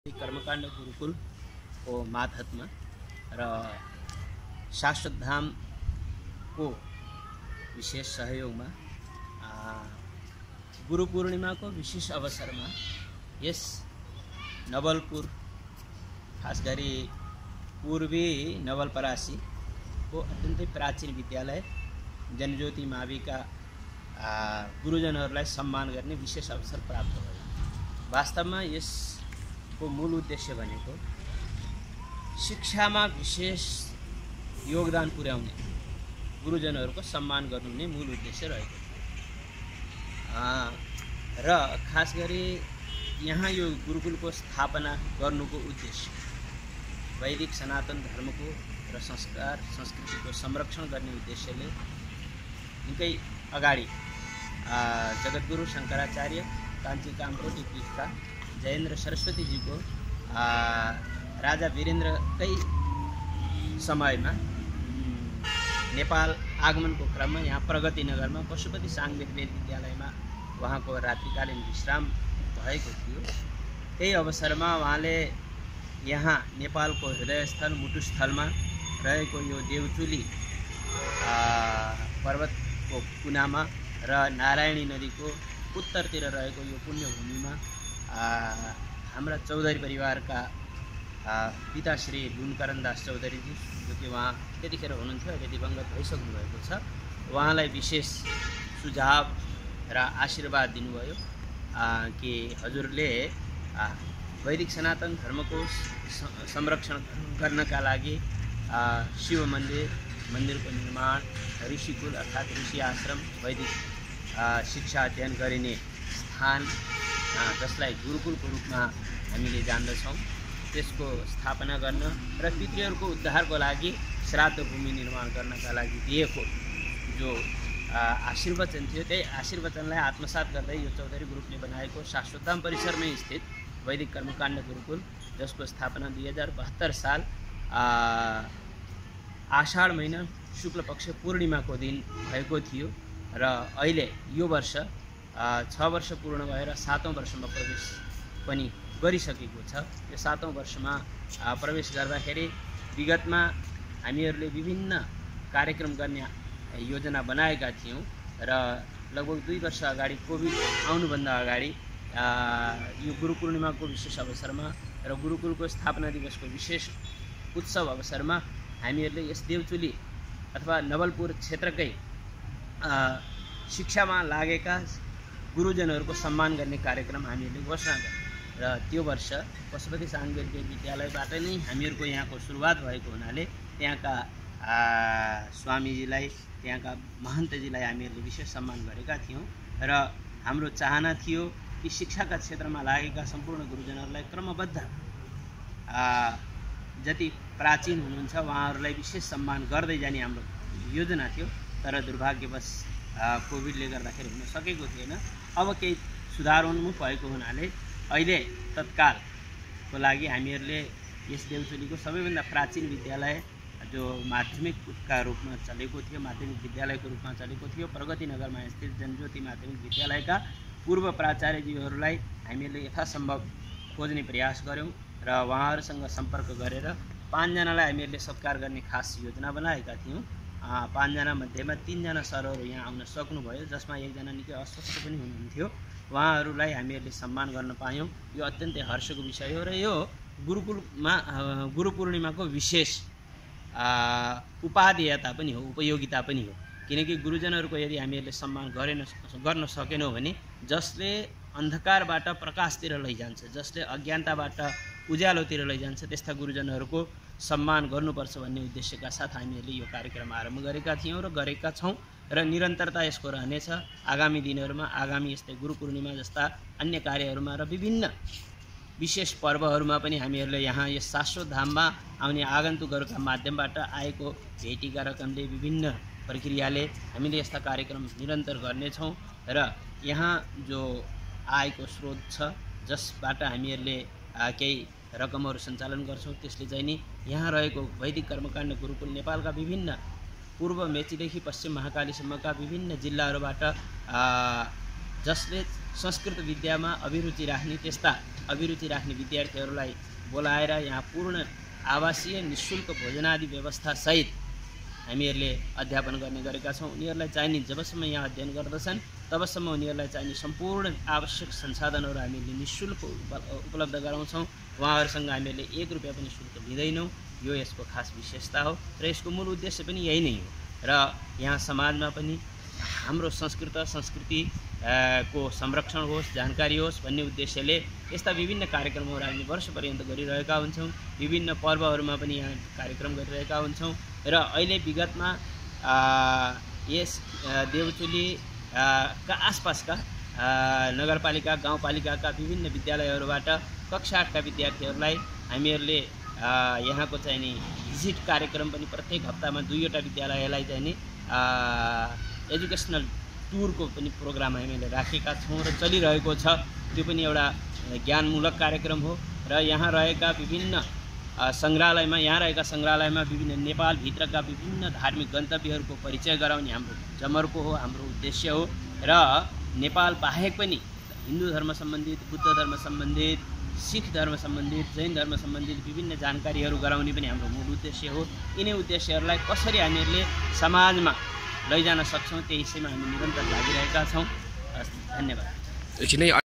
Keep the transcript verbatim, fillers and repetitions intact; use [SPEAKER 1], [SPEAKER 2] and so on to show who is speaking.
[SPEAKER 1] कर्मकाण्ड गुरुकुल को मातहतमा र शाश्वत धाम को विशेष सहयोगमा गुरु पूर्णिमा को विशेष अवसर में यस नवलपुर खास गरी पूर्वी नवलपरासी को अत्यन्तै प्राचीन विद्यालय जनज्योति माविका गुरुजनहरूलाई सम्मान गर्ने विशेष अवसर प्राप्त भयो। वास्तवमा यसको मूल उद्देश्य भनेको शिक्षामा विशेष योगदान पुर्याउने गुरुजनहरूको सम्मान गर्नु नै मूल उद्देश्य रहेको छ र खास गरी यहाँ यो गुरुकुलको स्थापना गर्नुको उद्देश्य वैदिक सनातन धर्मको र संस्कार संस्कृतिको संरक्षण गर्ने उद्देश्यले निकै अगाडि जगतगुरु शंकराचार्य काञ्ची कामकोटी पीठका जयेन्द्र सरस्वती जी को राजा वीरेन्द्रकै समयमा नेपाल आगमनको क्रममा यहाँ प्रगति नगरमा पशुपति साङ्गवेद वेद विद्यालयमा उहाँको रात्रिकालीन विश्राम भएको थियो। त्यही अवसरमा उहाँले यहाँ नेपालको हृदयस्थल मुटुस्थलमा रहेको यो देउचुली पर्वतको कुनामा र नारायणी नदीको उत्तरतिर रहेको यो पुण्यभूमिमा हाम्रा चौधरी परिवारका पिता श्री लुनकरण दास चौधरी जी जो कि उहाँ त्यतिखेर हुनुहुन्थ्यो, अहिले दिवंगत भइसक्नु भएको छ। उहाँलाई विशेष सुझाव र आशीर्वाद दिनुभयो कि हजुरले वैदिक सनातन धर्मको संरक्षण गर्नका लागि शिव मन्दिर मन्दिरको निर्माण, ऋषिकुल अर्थात् ऋषि आश्रम, वैदिक शिक्षा अध्ययन गरिने स्थान जसलाई गुरुकुलको रूपमा हामीले जान्दछौँ त्यसको स्थापना गर्न र पितृहरूको उद्धारको लागि श्राद्ध भूमि निर्माण गर्नका लागि दिएको जो आशीर्वचन थियो त्यही आशीर्वचनलाई आत्मसात गर्दै यो चौधरी ग्रुपले बनाएको शाश्वतधाम परिसरमै स्थित वैदिक कर्मकाण्ड गुरुकुल जसको स्थापना दुई हजार बहत्तर साल आषाढ महिना शुक्ल पक्ष पूर्णिमाको दिन भएको थियो र अहिले यो वर्ष छ वर्ष पूर्ण भएर सातौं वर्षमा प्रवेश पनि गरिसकेको छ। यो सातौं वर्षमा प्रवेश गर्दाखेरि विगतमा हामीहरूले विभिन्न कार्यक्रम गर्ने योजना बनाएका थियौं र लगभग दुई वर्ष अगाडि कोभिड आउनुभन्दा अगाडि यो गुरु पूर्णिमाको विशेष अवसरमा र गुरुकुलको स्थापना दिवसको विशेष उत्सव अवसरमा हामीहरूले यस देउचुली अथवा नवलपुर क्षेत्रकै शिक्षामा लागेका गुरुजनहरूको सम्मान गर्ने कार्यक्रम हामीहरूले घोषणा गरे र त्यो वर्ष पशुपति साङ्गवेद विद्यालयबाट नै हामीहरूको यहाँको सुरुवात भएको हुनाले त्यहाँका स्वामीजीलाई त्यहाँका महन्तजीलाई हामीहरूले विशेष सम्मान गरेका थियौँ र हाम्रो चाहना थियो कि शिक्षाका क्षेत्रमा लागेका सम्पूर्ण गुरुजनहरूलाई क्रमबद्ध जति प्राचीन हुनुहुन्छ उहाँहरूलाई विशेष सम्मान गर्दै जाने हाम्रो योजना थियो। तर दुर्भाग्यवश कोभिडले गर्दाखेरि हुन सकेको थिएन। अब केही सुधारोन्मुख भएको हुनाले अहिले तत्कालको लागि हामीहरूले यस देउचुलीको सबैभन्दा प्राचीन विद्यालय जो माध्यमिकका रूपमा चलेको थियो माध्यमिक विद्यालयको रूपमा चलेको थियो प्रगति नगरमा स्थित जनज्योति माध्यमिक विद्यालयका पूर्व प्राचार्यज्यूहरूलाई हामीहरूले यथासम्भव खोज्ने प्रयास गऱ्यौँ र उहाँहरूसँग सम्पर्क गरेर पाँचजनालाई हामीहरूले सत्कार गर्ने खास योजना बनाएका थियौँ। पाँचजना मध्येमा तीनजना सरहरू यहाँ आउन सक्नुभयो जसमा एकजना निकै अस्वस्थ पनि हुनुहुन्थ्यो। उहाँहरूलाई हामीहरूले सम्मान गर्न पायौँ। यो अत्यन्तै हर्षको विषय हो र यो गुरुकुलमा गुरु पूर्णिमाको विशेष उपादेयता पनि हो, उपयोगिता पनि हो। किनकि गुरुजनहरूको यदि हामीहरूले सम्मान गरेन गर्न सकेनौँ भने जसले अन्धकारबाट प्रकाशतिर लैजान्छ, जसले अज्ञानताबाट उज्यालोतिर लैजान्छ त्यस्ता गुरुजनहरूको सम्मान गर्नुपर्छ भन्ने उद्देश्यका साथ हामीहरूले यो कार्यक्रम आरम्भ गरेका थियौँ र गरेका छौँ र निरन्तरता यसको रहनेछ। आगामी दिनहरूमा आगामी यस्तै गुरु पूर्णिमा जस्ता अन्य कार्यहरूमा र विभिन्न विशेष पर्वहरूमा पनि हामीहरूले यहाँ यस शाश्वत धाममा आउने आगन्तुकहरूका माध्यमबाट आएको भेटीका रकमले विभिन्न प्रक्रियाले हामीले यस्ता कार्यक्रम निरन्तर गर्नेछौँ र यहाँ जो आएको स्रोत छ जसबाट हामीहरूले केही रकमहरू सञ्चालन गर्छौँ त्यसले चाहिँ नि यहाँ रहेको वैदिक कर्मकाण्ड गुरुकुल नेपालका विभिन्न पूर्व मेचीदेखि पश्चिम महाकालीसम्मका विभिन्न जिल्लाहरूबाट जसले संस्कृत विद्यामा अभिरुचि राख्ने त्यस्ता अभिरुचि राख्ने विद्यार्थीहरूलाई बोलाएर यहाँ पूर्ण आवासीय निःशुल्क भोजनादि व्यवस्था सहित हामीहरूले अध्यापन गर्ने गरेका छौँ। उनीहरूलाई चाहिने जबसम्म यहाँ अध्ययन गर्दछन् तबसम्म उनीहरूलाई चाहिने सम्पूर्ण आवश्यक संसाधनहरू हामीले निःशुल्क उपलब्ध गराउँछौँ। उहाँहरूसँग हामीहरूले एक रुपियाँ पनि शुल्क लिँदैनौँ। यो यसको खास विशेषता हो र यसको मूल उद्देश्य पनि यही नै हो र यहाँ समाजमा पनि हाम्रो संस्कृत संस्कृति को संरक्षण होस्, जानकारी होस् भन्ने उद्देश्यले यस्ता विभिन्न कार्यक्रमहरू हामी वर्षपर्यन्त गरिरहेका हुन्छौँ। विभिन्न पर्वहरूमा पनि यहाँ कार्यक्रम गरिरहेका हुन्छौँ र अहिले विगतमा यस देउचुली का आसपासका नगरपालिका गाउँपालिकाका विभिन्न विद्यालयहरूबाट कक्षा आठका विद्यार्थीहरूलाई हामीहरूले यहाँको चाहिँ नि भिजिट कार्यक्रम पनि प्रत्येक हप्तामा दुईवटा विद्यालयलाई चाहिँ नि एजुकेसनल टुरको पनि प्रोग्राम हामीले राखेका छौँ र चलिरहेको छ। त्यो पनि एउटा ज्ञानमूलक कार्यक्रम हो र यहाँ रहेका विभिन्न सङ्ग्रहालयमा यहाँ रहेका सङ्ग्रहालयमा विभिन्न नेपालभित्रका विभिन्न धार्मिक गन्तव्यहरूको परिचय गराउने हाम्रो जमर्को हो, हाम्रो उद्देश्य हो र नेपाल बाहेक पनि हिन्दू धर्म सम्बन्धित, बुद्ध धर्म सम्बन्धित, सिख धर्म सम्बन्धित, जैन धर्म सम्बन्धित विभिन्न जानकारीहरू गराउने पनि हाम्रो मूल उद्देश्य हो। यिनै उद्देश्यहरूलाई कसरी हामीहरूले समाजमा लैजान सक्छौँ त्यही विषयमा हामी निरन्तर लागिरहेका छौँ। धन्यवाद।